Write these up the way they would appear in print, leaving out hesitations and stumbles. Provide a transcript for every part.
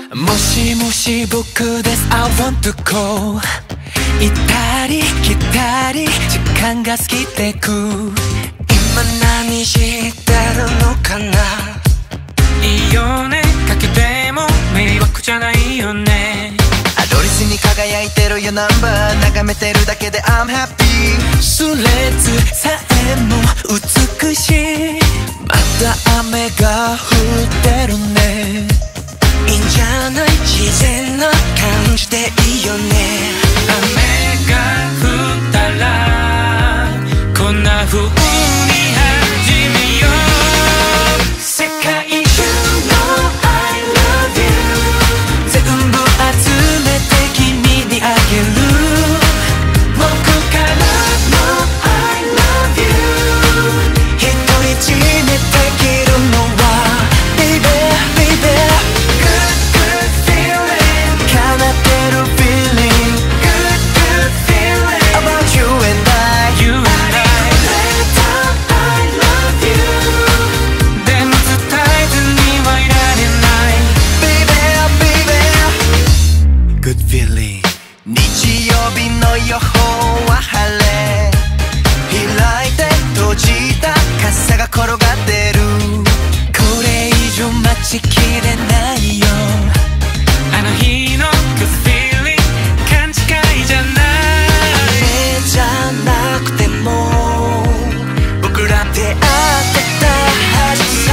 もしもし僕です I want to go 行ったり来たり時間が過ぎてく今何してるのかないいよねかけても迷惑じゃないよねアドレスに輝いてるよナンバー眺めてるだけで I'm happy スレッズさえも美しいまた雨が降ってるねいいんじゃない自然な感じでいいよね雨が降ったらこんな風に始めよう世界中の I love you 全部集めて君にあげる僕からの I love you 独り占めできるのは Baby baby 日曜日の予報は晴れ開いて閉じた傘が転がってるこれ以上待ちきれないよあの日の Good feeling 勘違いじゃない夢じゃなくても僕ら出会ってたはずさ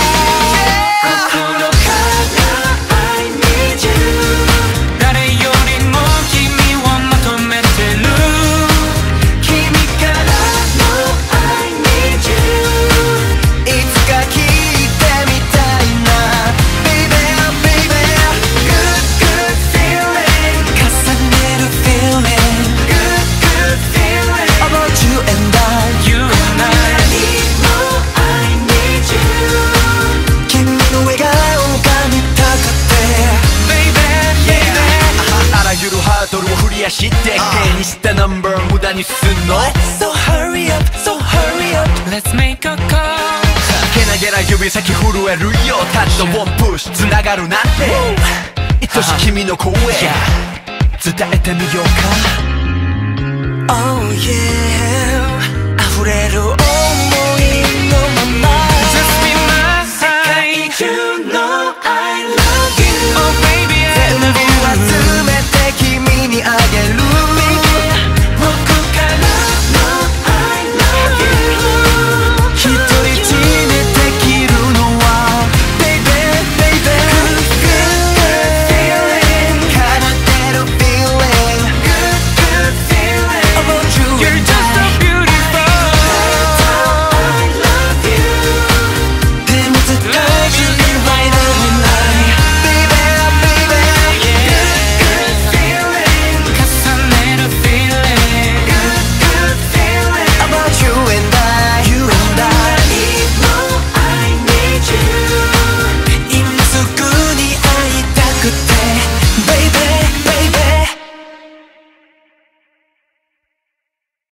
心から I need you誰よりも君を求めてる君からの I need you いつか聞いてみたいな Baby baby Good good feeling 重ねる feeling Good good feeling About you and I You and I need more I need you 君の笑顔が見たくて Baby baby あらゆるハードルをクリアして手にしたナンバー無駄にすんの So hurry up So hurry up Let's make a call けなげな指先震えるよタッチとワンプッシュ繋がるなんて愛しい君の声伝えてみようか Oh yeah